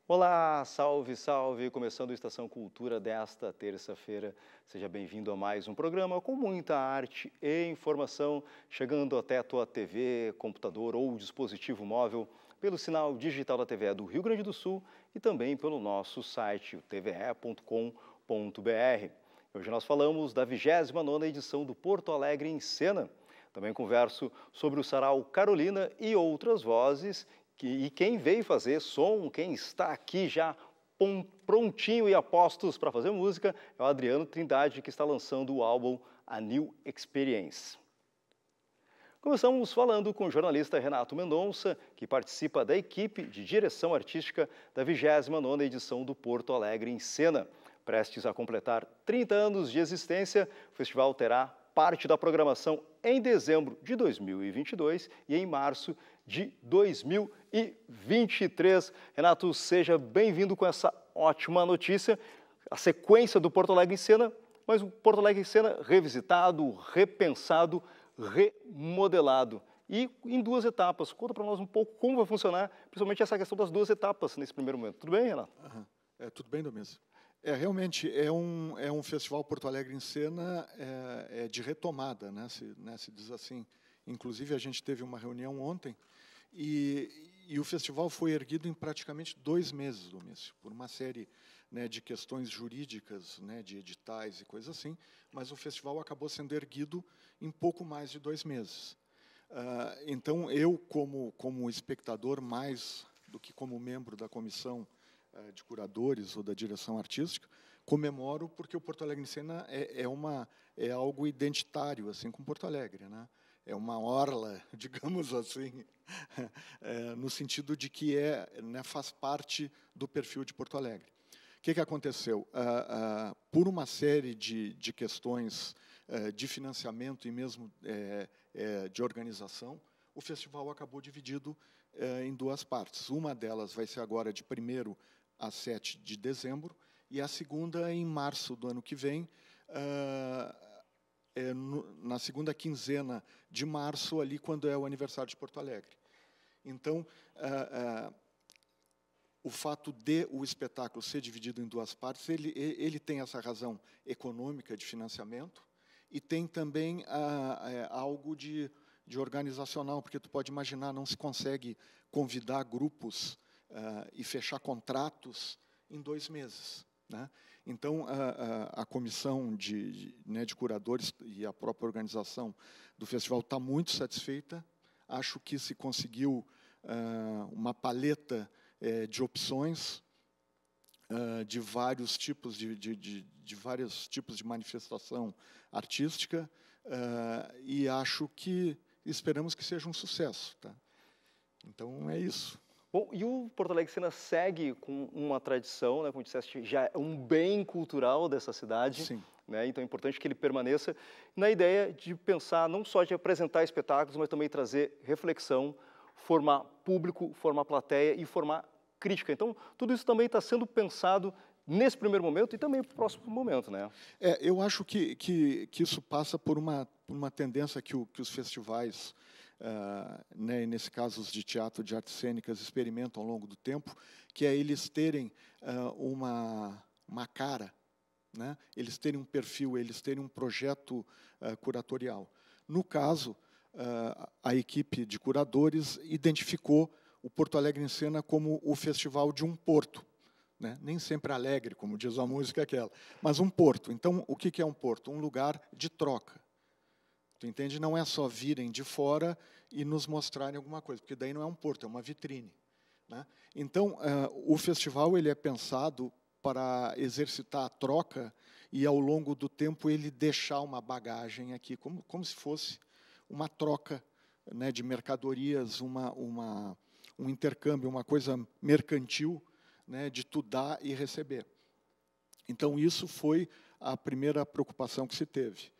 Olá, salve, salve! Começando a Estação Cultura desta terça-feira. Seja bem-vindo a mais um programa com muita arte e informação, chegando até a tua TV, computador ou dispositivo móvel, pelo sinal digital da TVE do Rio Grande do Sul e também pelo nosso site, o tve.com.br. Hoje nós falamos da 29ª edição do Porto Alegre em Cena. Também converso sobre o Sarau Carolina e outras vozes. E quem veio fazer som, quem está aqui já prontinho e a postos para fazer música, é o Adriano Trindade, que está lançando o álbum A New Experience. Começamos falando com o jornalista Renato Mendonça, que participa da equipe de direção artística da 29ª edição do Porto Alegre em Cena. Prestes a completar 30 anos de existência, o festival terá parte da programação em dezembro de 2022 e em março de 2023. Renato, seja bem-vindo com essa ótima notícia, a sequência do Porto Alegre em Cena, mas o Porto Alegre em Cena revisitado, repensado, remodelado e em duas etapas. Conta para nós um pouco como vai funcionar, principalmente essa questão das duas etapas nesse primeiro momento. Tudo bem, Renato? Tudo bem, Domingos. Realmente é um festival Porto Alegre em Cena de retomada, né, se diz assim. Inclusive, a gente teve uma reunião ontem e o festival foi erguido em praticamente 2 meses, Domingos, por uma série, né, de questões jurídicas, né, de editais e coisas assim, mas o festival acabou sendo erguido em pouco mais de 2 meses. Então, eu, como espectador, mais do que como membro da comissão de curadores ou da direção artística, comemoro porque o Porto Alegre em Cena é algo identitário, assim, com Porto Alegre, né? É uma orla, digamos assim, no sentido de que né, faz parte do perfil de Porto Alegre. O que aconteceu? Por uma série de questões de financiamento e mesmo de organização, o festival acabou dividido em 2 partes. Uma delas vai ser agora de 1º a 7 de dezembro, e a segunda em março do ano que vem, na segunda quinzena de março, ali quando é o aniversário de Porto Alegre. Então, o fato de o espetáculo ser dividido em 2 partes, ele tem essa razão econômica de financiamento e tem também algo de organizacional, porque tu pode imaginar, não se consegue convidar grupos e fechar contratos em 2 meses, né? Então, a comissão de curadores e a própria organização do festival está muito satisfeita. Acho que se conseguiu uma paleta de opções de vários tipos de vários tipos de manifestação artística e esperamos que seja um sucesso, tá? Então, é isso. Bom, e o Porto Alegre Cena segue com uma tradição, né, como disseste, já é um bem cultural dessa cidade. Sim. Né, então é importante que ele permaneça na ideia de pensar, não só de apresentar espetáculos, mas também trazer reflexão, formar público, formar plateia e formar crítica. Então, tudo isso também está sendo pensado nesse primeiro momento e também para o próximo momento, né? Eu acho que isso passa por uma tendência que os festivais, né, nesse caso os de teatro, de artes cênicas, experimentam ao longo do tempo, que é eles terem uma cara, né? Eles terem um perfil, eles terem um projeto curatorial. No caso, a equipe de curadores identificou o Porto Alegre em Cena como o festival de um porto, né? Nem sempre alegre, como diz a música aquela, mas um porto. Então, o que é um porto? Um lugar de troca. Tu entende? Não é só virem de fora e nos mostrarem alguma coisa, porque daí não é um porto, é uma vitrine, né? Então, o festival ele é pensado para exercitar a troca e, ao longo do tempo, ele deixar uma bagagem aqui, como se fosse uma troca, né, de mercadorias, um intercâmbio, uma coisa mercantil, né, de tu dar e receber. Então, isso foi a primeira preocupação que se teve.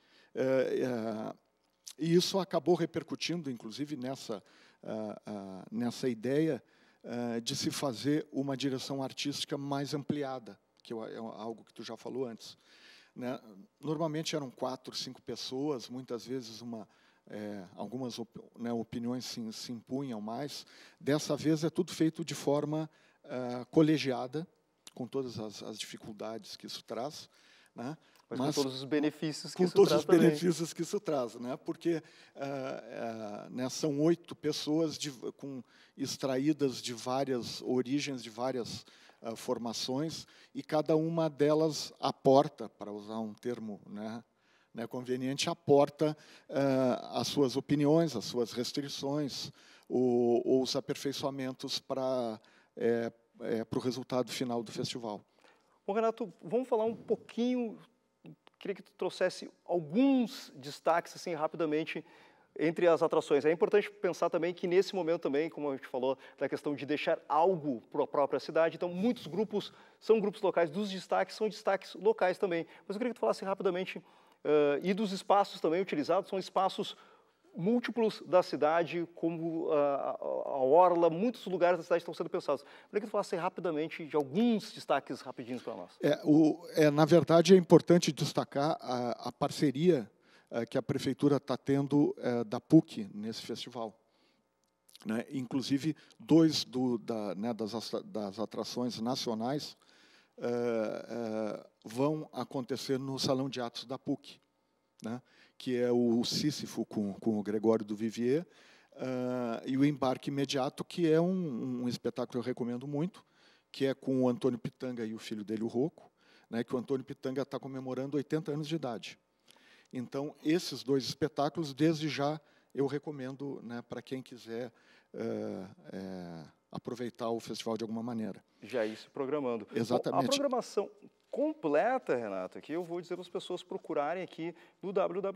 E isso acabou repercutindo, inclusive, nessa ideia de se fazer uma direção artística mais ampliada, que é algo que tu já falou antes, né? Normalmente eram 4, 5 pessoas, muitas vezes algumas opiniões se impunham mais. Dessa vez é tudo feito de forma colegiada, com todas as dificuldades que isso traz, né? Mas com todos os benefícios que com isso todos traz os também. benefícios que isso traz, né? Porque né, são 8 pessoas extraídas de várias origens, de várias formações, e cada uma delas aporta, para usar um termo, né, conveniente, aporta as suas opiniões, as suas restrições, ou os aperfeiçoamentos para o resultado final do festival. Bom, Renato, vamos falar um pouquinho. Queria que tu trouxesse alguns destaques, assim, rapidamente, entre as atrações. É importante pensar também que, nesse momento também, como a gente falou, da questão de deixar algo para a própria cidade, então, muitos grupos são grupos locais, dos destaques são destaques locais também. Mas eu queria que tu falasse rapidamente, e dos espaços também utilizados, são espaços múltiplos da cidade, como a orla, muitos lugares da cidade estão sendo pensados. Eu queria que tu falasse rapidamente de alguns destaques rapidinhos para nós. Na verdade, é importante destacar a parceria que a Prefeitura está tendo da PUC nesse festival. Né? Inclusive, 2 das atrações nacionais vão acontecer no Salão de Atos da PUC, né? Que é o Sísifo com o Gregório do Vivier, e o Embarque Imediato, que é um espetáculo que eu recomendo muito, que é com o Antônio Pitanga e o filho dele, o Rocco, né, que o Antônio Pitanga está comemorando 80 anos de idade. Então, esses 2 espetáculos, desde já, eu recomendo, né, para quem quiser aproveitar o festival de alguma maneira. Já ir se programando. Exatamente. Bom, a programação completa, Renato, aqui eu vou dizer para as pessoas procurarem aqui no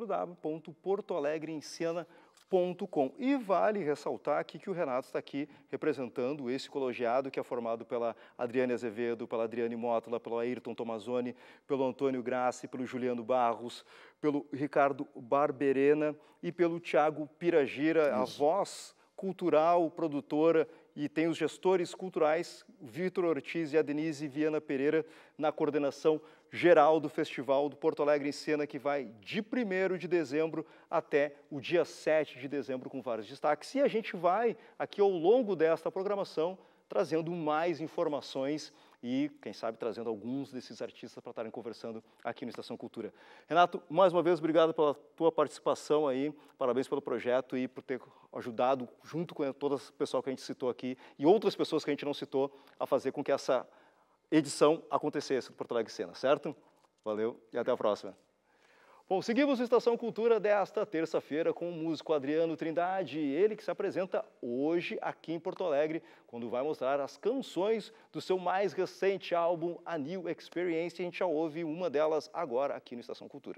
www.portoalegreemcena.com. E vale ressaltar aqui que o Renato está aqui representando esse colegiado que é formado pela Adriane Azevedo, pela Adriane Mótola, pelo Ayrton Tomazoni, pelo Antônio Grassi, pelo Juliano Barros, pelo Ricardo Barberena e pelo Tiago Piragira, a voz cultural, produtora, e tem os gestores culturais, Vitor Ortiz e a Denise Viana Pereira, na coordenação geral do Festival do Porto Alegre em Cena, que vai de 1º de dezembro até o dia 7 de dezembro, com vários destaques. E a gente vai, aqui ao longo desta programação, trazendo mais informações e, quem sabe, trazendo alguns desses artistas para estarem conversando aqui no Estação Cultura. Renato, mais uma vez, obrigado pela tua participação aí, parabéns pelo projeto e por ter ajudado, junto com todo o pessoal que a gente citou aqui e outras pessoas que a gente não citou, a fazer com que essa edição acontecesse do Porto Alegre Cena, certo? Valeu e até a próxima. Bom, seguimos o Estação Cultura desta terça-feira com o músico Adriano Trindade, ele que se apresenta hoje aqui em Porto Alegre, quando vai mostrar as canções do seu mais recente álbum, A New Experience, e a gente já ouve uma delas agora aqui no Estação Cultura.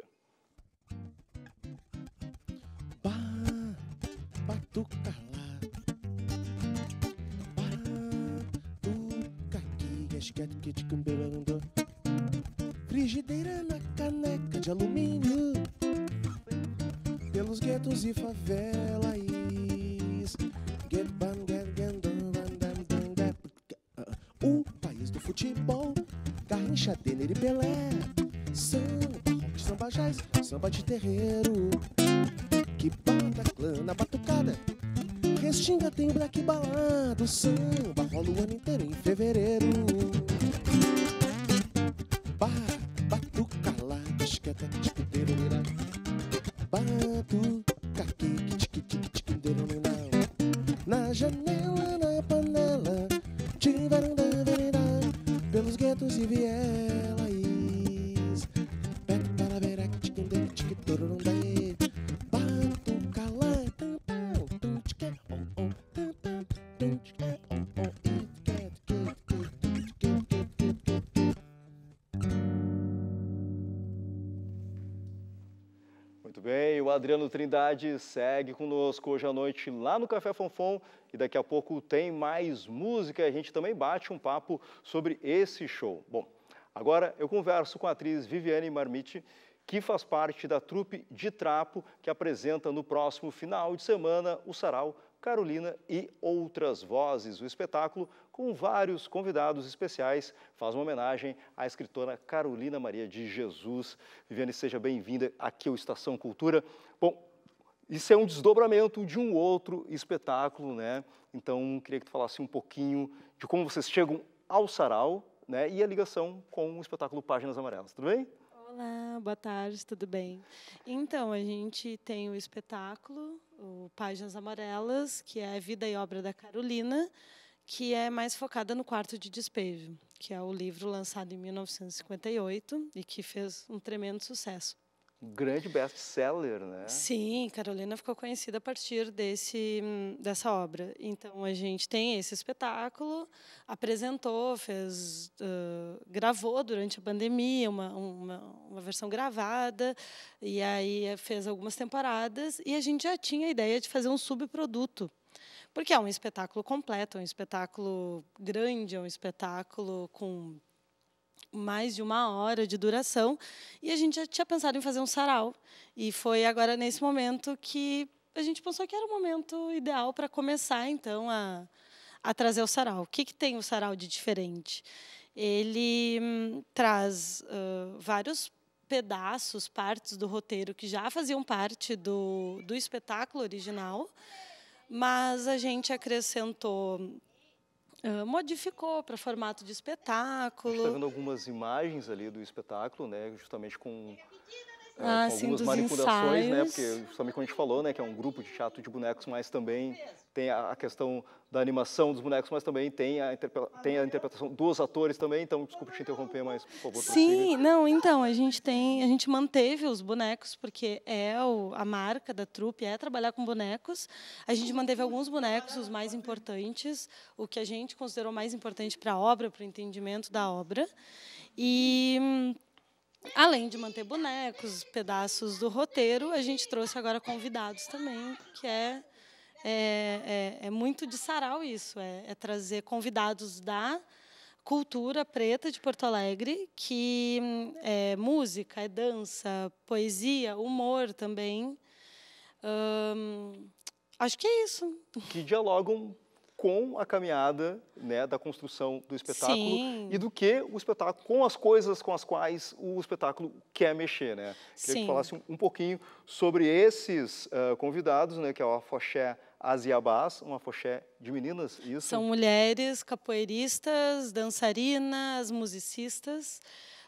Frigideira na caneca de alumínio, pelos guetos e favelas. O país do futebol, Garrincha, Denner e Pelé. Samba, rock, samba jazz, samba de terreiro. Que bota clã na batucada, Restinga tem black balado. Samba rola o ano inteiro em fevereiro. Na janela, na panela, pelos guetos e vielas. Muito bem, o Adriano Trindade segue conosco hoje à noite lá no Café Fonfon e daqui a pouco tem mais música e a gente também bate um papo sobre esse show. Bom, agora eu converso com a atriz Viviane Marmite, que faz parte da trupe de Trapo, que apresenta no próximo final de semana o sarau Carolina e Outras Vozes. O espetáculo, com vários convidados especiais, faz uma homenagem à escritora Carolina Maria de Jesus. Viviane, seja bem-vinda aqui ao Estação Cultura. Bom, isso é um desdobramento de um outro espetáculo, né? Então, queria que tu falasse um pouquinho de como vocês chegam ao sarau, né, e a ligação com o espetáculo Páginas Amarelas. Tudo bem? Olá, boa tarde, tudo bem? Então, a gente tem o espetáculo, o Páginas Amarelas, que é a vida e obra da Carolina, que é mais focada no Quarto de Despejo, que é o livro lançado em 1958 e que fez um tremendo sucesso. Um grande best-seller, né? Sim, Carolina ficou conhecida a partir dessa obra. Então, a gente tem esse espetáculo, apresentou, gravou durante a pandemia uma versão gravada, e aí fez algumas temporadas, e a gente já tinha a ideia de fazer um subproduto, porque é um espetáculo completo, é um espetáculo grande, é um espetáculo com mais de 1 hora de duração, e a gente já tinha pensado em fazer um sarau. E foi agora, nesse momento, que a gente pensou que era o momento ideal para começar, então, a trazer o sarau. O que tem o sarau de diferente? Ele traz vários pedaços, partes do roteiro que já faziam parte do espetáculo original, mas a gente acrescentou, modificou para formato de espetáculo. A gente está vendo algumas imagens ali do espetáculo, né, justamente com Sim, algumas dos manipulações, ensaios, né, porque justamente como a gente falou, né, que é um grupo de teatro de bonecos, mas também tem a questão da animação dos bonecos, mas também tem a interpretação dos atores também. Então, desculpa te interromper, mas por favor, sim, não, então, a gente manteve os bonecos, porque a marca da trupe é trabalhar com bonecos. A gente manteve alguns bonecos, os mais importantes, o que a gente considerou mais importante para a obra, para o entendimento da obra. E, além de manter bonecos, pedaços do roteiro, a gente trouxe agora convidados também, que é muito de sarau isso, é trazer convidados da cultura preta de Porto Alegre, que é música, é dança, poesia, humor também. Acho que é isso. Que dialogam com a caminhada, né, da construção do espetáculo. Sim. E do que o espetáculo, com as coisas com as quais o espetáculo quer mexer, né? Queria que tu falasse um pouquinho sobre esses convidados, né, que é o Afoxé Asiabás, um afoxé de meninas, isso? São mulheres capoeiristas, dançarinas, musicistas.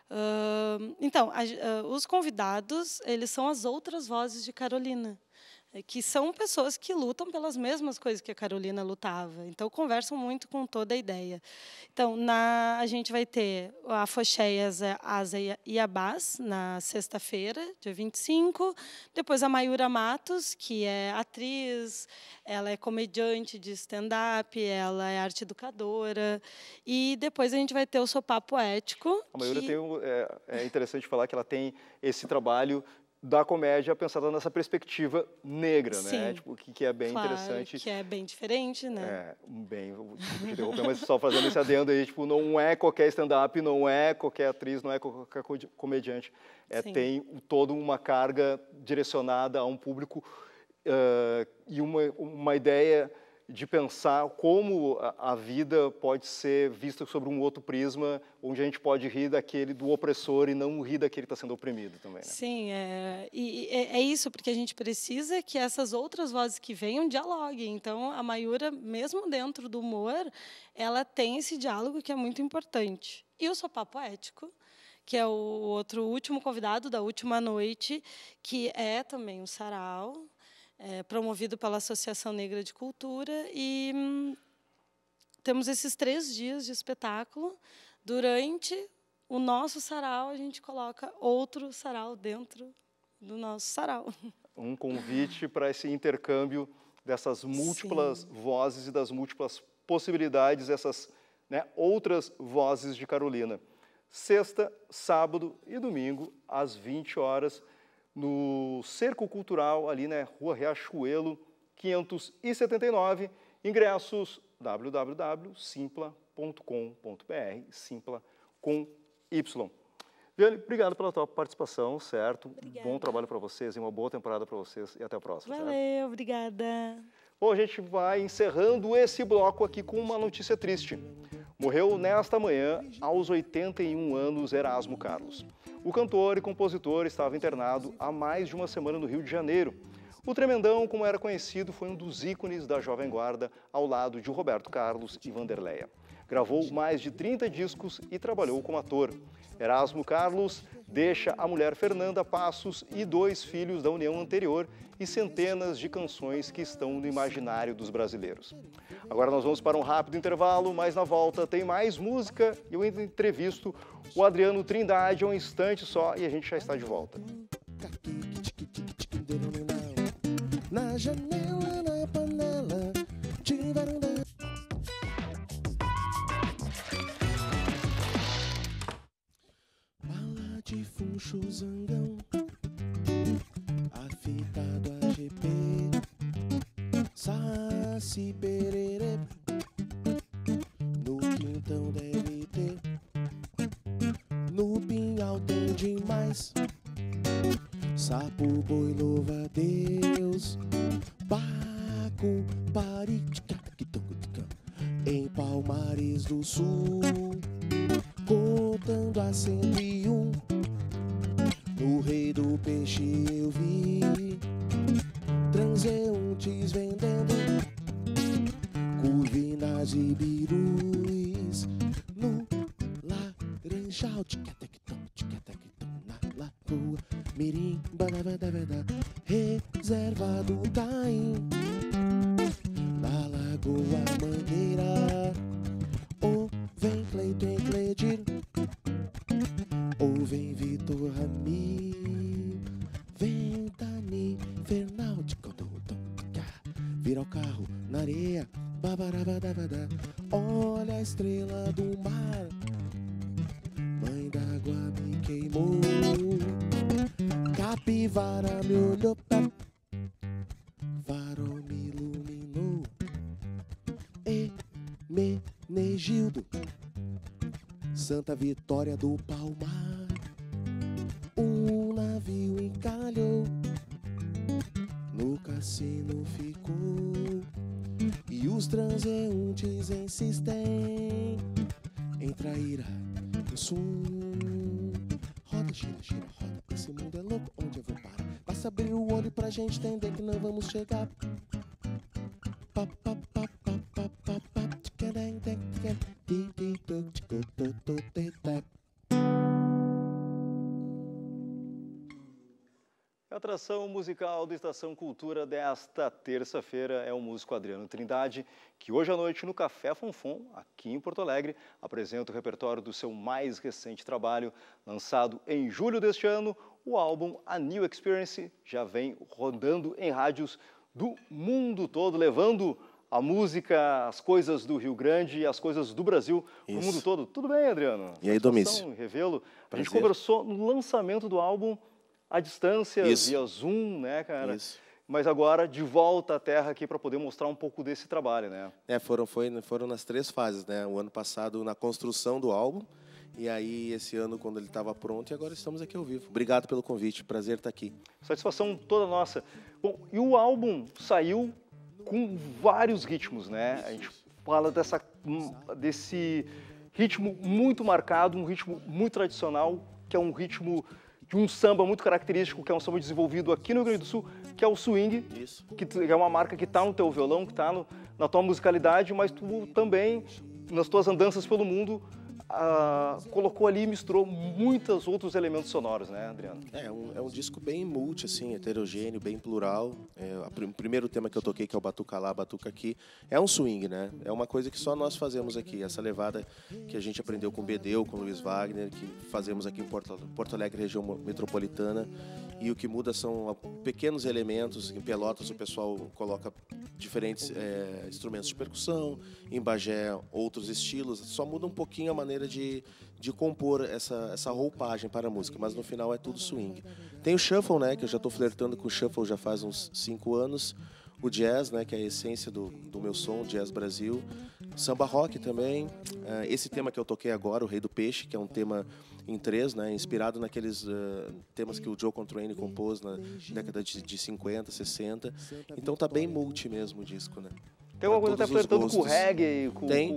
Então, os convidados, eles são as outras vozes de Carolina, que são pessoas que lutam pelas mesmas coisas que a Carolina lutava. Então, conversam muito com toda a ideia. Então, a gente vai ter a Afoxé Asiabás na sexta-feira, dia 25. Depois, a Mayura Matos, que é atriz, ela é comediante de stand-up, ela é arte educadora. E depois a gente vai ter o Sopá Poético. A Mayura é interessante falar que ela tem esse trabalho da comédia pensada nessa perspectiva negra, sim, né? Tipo, que é bem interessante. Que é bem diferente, né? Desculpa te interromper, mas só fazendo esse adendo aí, tipo, não é qualquer stand-up, não é qualquer atriz, não é qualquer comediante. Tem toda uma carga direcionada a um público e uma ideia de pensar como a vida pode ser vista sobre um outro prisma, onde a gente pode rir do opressor e não rir daquele que está sendo oprimido também, né? Sim, é isso, porque a gente precisa que essas outras vozes que venham dialoguem. Então, a Mayura, mesmo dentro do humor, ela tem esse diálogo que é muito importante. E o Sopá Poético, que é o último convidado da última noite, que é também um sarau, promovido pela Associação Negra de Cultura, e temos esses 3 dias de espetáculo. Durante o nosso sarau, a gente coloca outro sarau dentro do nosso sarau. Um convite para esse intercâmbio dessas múltiplas vozes e das múltiplas possibilidades, essas, né, outras vozes de Carolina. Sexta, sábado e domingo, às 20 horas, no Cerco Cultural, ali na Rua Riachuelo, 579, ingressos www.simpla.com.br, Simpla com Y. Viane, obrigado pela tua participação, certo? Obrigada. Bom trabalho para vocês e uma boa temporada para vocês e até a próxima. Valeu, certo? Obrigada. Bom, a gente vai encerrando esse bloco aqui com uma notícia triste. Morreu nesta manhã, aos 81 anos, Erasmo Carlos. O cantor e compositor estava internado há mais de uma semana no Rio de Janeiro. O Tremendão, como era conhecido, foi um dos ícones da Jovem Guarda, ao lado de Roberto Carlos e Vanderleia. Gravou mais de 30 discos e trabalhou como ator. Erasmo Carlos deixa a mulher Fernanda Passos e 2 filhos da união anterior e centenas de canções que estão no imaginário dos brasileiros. Agora nós vamos para um rápido intervalo, mas na volta tem mais música e eu entrevisto o Adriano Trindade um instante só e a gente já está de volta. Na janela, na panela, de varanda. Bala de funcho zangão, afitado a GP, saci pererê, no quintão deve ter, no pinhal tem demais. Sapo, boi, louva a Deus, Baco, Pari, em Palmares do Sul, contando a 101, no Rei do Peixe eu vi, transeuntes vendendo, curvinas e birus, no Laranjal, na lagoa, Mirim, badabadabada, reserva do Taim, na Lagoa Mangueira, ou vem Cleiton Cledir, ou vem Vitor Rami, vem Dani Fernal, vira o carro na areia, babarabadabada, olha a estrela do mar, mãe d'água me queimou, capivara me olhou, farol me iluminou, Menegildo, Santa Vitória do Palmar, um navio encalhou, no cassino ficou, e os transeuntes insistem em traíra o som. Roda, gira, gira, roda, esse mundo é louco, onde eu vou parar? Basta abrir o olho pra gente entender que não vamos chegar. A atração musical do Estação Cultura desta terça-feira é o músico Adriano Trindade, que hoje à noite no Café Fonfon, aqui em Porto Alegre, apresenta o repertório do seu mais recente trabalho, lançado em julho deste ano. O álbum A New Experience já vem rodando em rádios do mundo todo, levando a música, as coisas do Rio Grande e as coisas do Brasil para o mundo todo. Tudo bem, Adriano? E aí, Domício? Revê-lo. A gente conversou no lançamento do álbum à distância, Isso. via Zoom, né, cara? Isso. Mas agora de volta à terra aqui para poder mostrar um pouco desse trabalho, né? Foram nas 3 fases, né? O ano passado na construção do álbum, e aí esse ano quando ele estava pronto, e agora estamos aqui ao vivo. Obrigado pelo convite, prazer estar aqui. Satisfação toda nossa. Bom, e o álbum saiu com vários ritmos, né? A gente fala desse ritmo muito marcado, um ritmo muito tradicional, que é um ritmo de um samba muito característico, que é um samba desenvolvido aqui no Rio Grande do Sul, que é o swing, Isso. que é uma marca que está no teu violão, que está na tua musicalidade, mas tu também, nas tuas andanças pelo mundo, colocou ali e misturou muitos outros elementos sonoros, né, Adriano? É um disco bem multi, assim, heterogêneo, bem plural. O primeiro tema que eu toquei, que é o Batuca Lá, Batuca Aqui, é um swing, né? É uma coisa que só nós fazemos aqui, essa levada que a gente aprendeu com o Bedeu, com o Luiz Wagner, que fazemos aqui em Porto Alegre, região metropolitana, e o que muda são pequenos elementos. Em Pelotas o pessoal coloca diferentes instrumentos de percussão, em Bagé outros estilos, só muda um pouquinho a maneira de compor essa roupagem para a música, mas no final é tudo swing. Tem o shuffle, né, que eu já estou flertando com o shuffle já faz uns 5 anos, o jazz, né, que é a essência do meu som, Jazz Brasil, samba rock também, esse tema que eu toquei agora, o Rei do Peixe, que é um tema em 3, né, inspirado naqueles temas que o Joe Contrain compôs na década de 50, 60, então tá bem multi mesmo o disco, né. Tem alguma coisa até flertando com o reggae,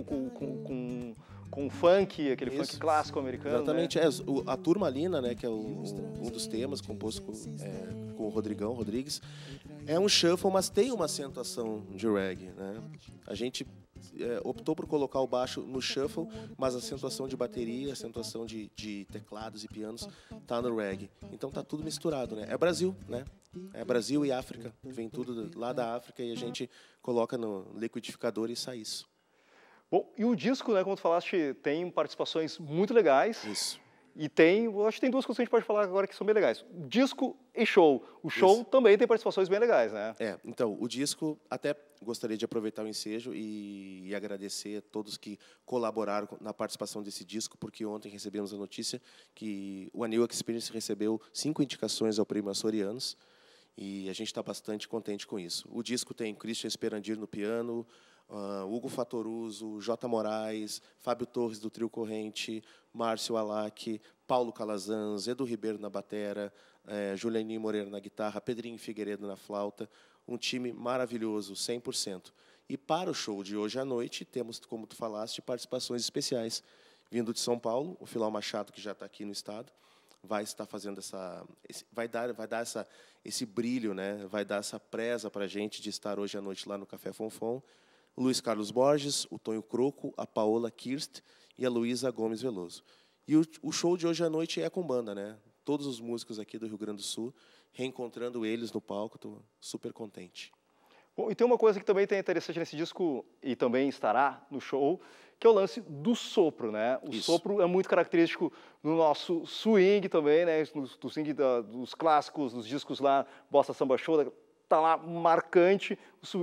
com o funk, aquele funk clássico americano. Exatamente, né? A Turmalina, né, que é um dos temas composto com o Rodrigues, é um shuffle, mas tem uma acentuação de reggae, né? A gente optou por colocar o baixo no shuffle, mas a acentuação de bateria, a acentuação de teclados e pianos tá no reggae. Então tá tudo misturado, né? É Brasil, né? É Brasil e África. Vem tudo lá da África e a gente coloca no liquidificador e sai isso. Bom, e o disco, né, como tu falaste, tem participações muito legais. Isso. E tem, eu acho que tem duas coisas que a gente pode falar agora que são bem legais. Disco e show. O show também tem participações bem legais, né? Então, o disco, até gostaria de aproveitar o ensejo e agradecer a todos que colaboraram na participação desse disco, porque ontem recebemos a notícia que o A New Experience recebeu 5 indicações ao Prêmio Açorianos, e a gente está bastante contente com isso. O disco tem Christian Esperandir no piano, Hugo Fatoruso, J. Moraes, Fábio Torres do Trio Corrente, Márcio Alac, Paulo Calazans, Edu Ribeiro na batera, Julianinho Moreira na guitarra, Pedrinho Figueiredo na flauta, um time maravilhoso, 100%. E para o show de hoje à noite, temos, como tu falaste, participações especiais. Vindo de São Paulo, o Filó Machado, que já está aqui no estado, vai estar fazendo vai dar esse brilho, né? Vai dar essa presa para a gente de estar hoje à noite lá no Café Fonfon. O Luiz Carlos Borges, o Tonho Croco, a Paola Kirst e a Luísa Gomes Veloso. E o show de hoje à noite é com banda, né? Todos os músicos aqui do Rio Grande do Sul, reencontrando eles no palco, estou super contente. Bom, e tem uma coisa que também tem interessante nesse disco, e também estará no show, que é o lance do sopro, né? O sopro é muito característico no nosso swing também, né? No swing dos clássicos, dos discos lá, Bossa Samba Show, tá lá marcante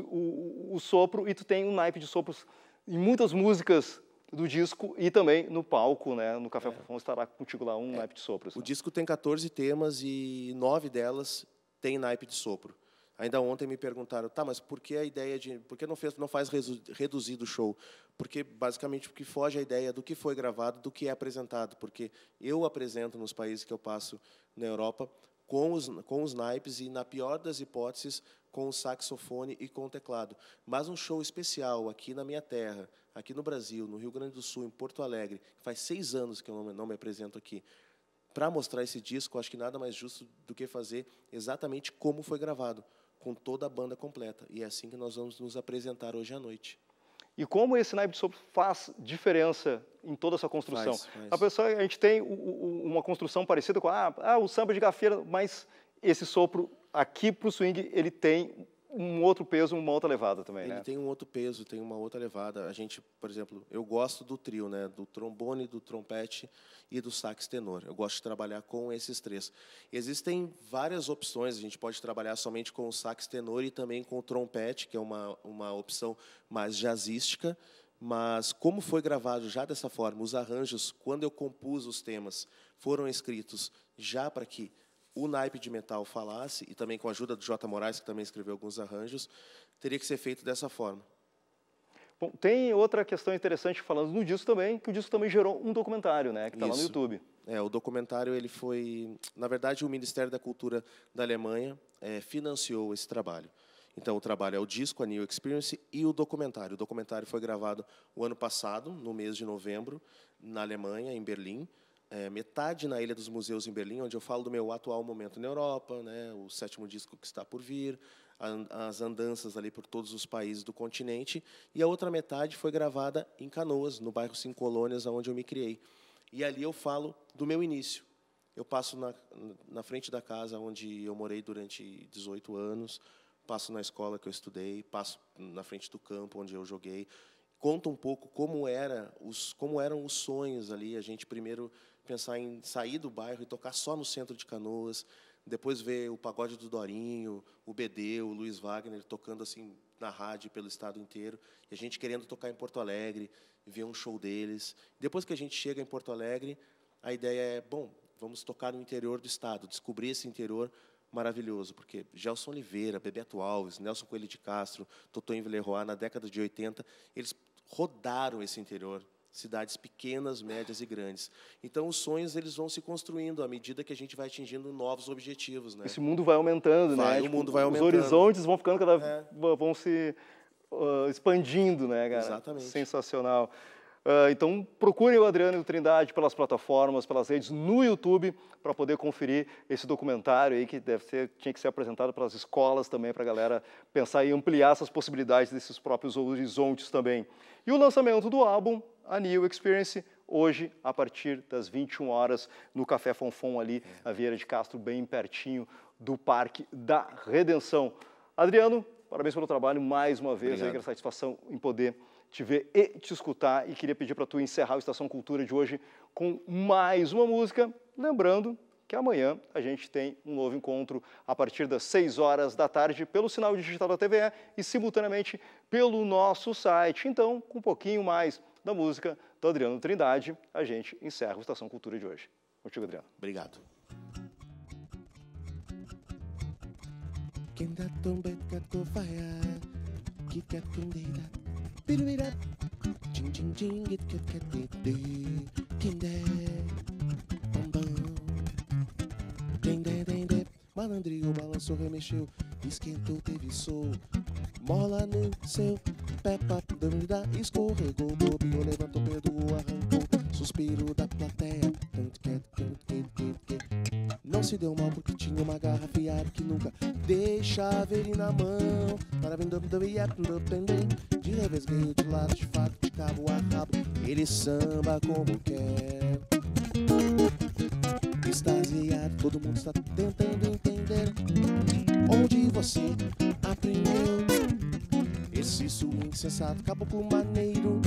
o sopro, e tu tem um naipe de sopros em muitas músicas do disco e também no palco, né? No Café Fonfon estará contigo lá um naipe de sopros. O disco tem 14 temas e 9 delas tem naipe de sopro. Ainda ontem me perguntaram, tá, mas por que a ideia de... Por que não faz reduzido o show? Porque, basicamente, porque foge a ideia do que foi gravado, do que é apresentado. Porque eu apresento nos países que eu passo na Europa com os naipes e, na pior das hipóteses, com o saxofone e com o teclado. Mas um show especial aqui na minha terra, aqui no Brasil, no Rio Grande do Sul, em Porto Alegre, que faz 6 anos que eu não me apresento aqui, para mostrar esse disco, acho que nada mais justo do que fazer exatamente como foi gravado, com toda a banda completa. E é assim que nós vamos nos apresentar hoje à noite. E como esse naipe de sopro faz diferença em toda essa construção? Faz. A gente tem uma construção parecida com o samba de gafieira, mas esse sopro aqui para o swing, ele tem um outro peso, uma outra levada também, né? Ele tem um outro peso, tem uma outra levada. A gente, por exemplo, eu gosto do trio, né? Do trombone, do trompete e do sax tenor. Eu gosto de trabalhar com esses 3. Existem várias opções. A gente pode trabalhar somente com o sax tenor e também com o trompete, que é uma opção mais jazzística. Mas como foi gravado já dessa forma, os arranjos, quando eu compus os temas, foram escritos já para que o naipe de metal falasse, e também com a ajuda do J. Moraes, que também escreveu alguns arranjos, teria que ser feito dessa forma. Bom, tem outra questão interessante falando no disco também, que o disco também gerou um documentário, né, que está lá no YouTube. O documentário, ele foi... Na verdade, o Ministério da Cultura da Alemanha financiou esse trabalho. Então, o trabalho é o disco, a New Experience, e o documentário. O documentário foi gravado o ano passado, no mês de novembro, na Alemanha, em Berlim. Metade na Ilha dos Museus em Berlim, onde eu falo do meu atual momento na Europa, né, o 7º disco que está por vir, as andanças ali por todos os países do continente, e a outra metade foi gravada em Canoas, no bairro 5 Colônias, onde eu me criei. E ali eu falo do meu início. Eu passo na frente da casa onde eu morei durante 18 anos, passo na escola que eu estudei, passo na frente do campo onde eu joguei. Conta um pouco como eram os sonhos ali, a gente primeiro pensar em sair do bairro e tocar só no centro de Canoas, depois ver o Pagode do Dorinho, o BD, o Luiz Wagner tocando assim na rádio pelo estado inteiro, e a gente querendo tocar em Porto Alegre, ver um show deles. Depois que a gente chega em Porto Alegre, a ideia é, bom, vamos tocar no interior do estado, descobrir esse interior maravilhoso, porque Gelson Oliveira, Bebeto Alves, Nelson Coelho de Castro, Totonho Villeroy, na década de 80, eles rodaram esse interior, cidades pequenas, médias e grandes. Então, os sonhos eles vão se construindo à medida que a gente vai atingindo novos objetivos, né? Esse mundo vai aumentando, né? O mundo vai aumentando. Os horizontes vão ficando vão se expandindo, né, cara? Exatamente. Sensacional. Então, procurem o Adriano e o Trindade pelas plataformas, pelas redes, no YouTube, para poder conferir esse documentário aí que tinha que ser apresentado pelas escolas também, para a galera pensar em ampliar essas possibilidades desses próprios horizontes também. E o lançamento do álbum, a New Experience, hoje, a partir das 21 horas, no Café Fonfon, ali, na Vieira de Castro, bem pertinho do Parque da Redenção. Adriano, parabéns pelo trabalho mais uma vez, aí, que satisfação em poder te ver e te escutar, e queria pedir para tu encerrar o Estação Cultura de hoje com mais uma música, lembrando que amanhã a gente tem um novo encontro a partir das 6 horas da tarde pelo sinal digital da TVE e simultaneamente pelo nosso site. Então, com um pouquinho mais da música do Adriano Trindade, a gente encerra o Estação Cultura de hoje. Contigo, Adriano. Obrigado. Malandrinho balançou, remexeu, esquentou, teve som. Mola no seu pé, papo, dá, escorregou, bobeou, levantou, perdoou, arrancou. Suspiro da plateia, não se deu mal porque tinha uma garra afiada que nunca deixava ele na mão. De revesgueio, de lado, de fato, de cabo a rabo, ele samba como quer. Extasiado, todo mundo está tentando entender onde você aprendeu esse swing sensato, caboclo maneiro,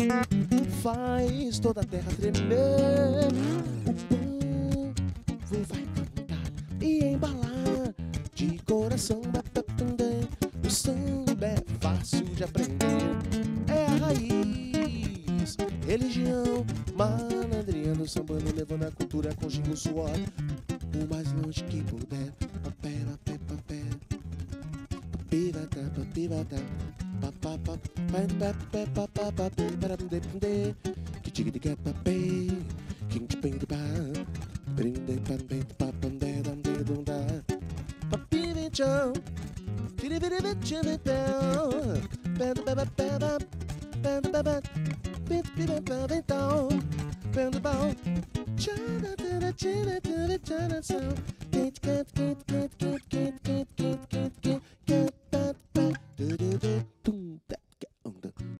faz toda a terra tremer. O povo vai cantar e embalar de coração. O samba é fácil de aprender, é a raiz, religião, malandreando, sambando, levando a cultura com gingo suor, o mais longe que puder.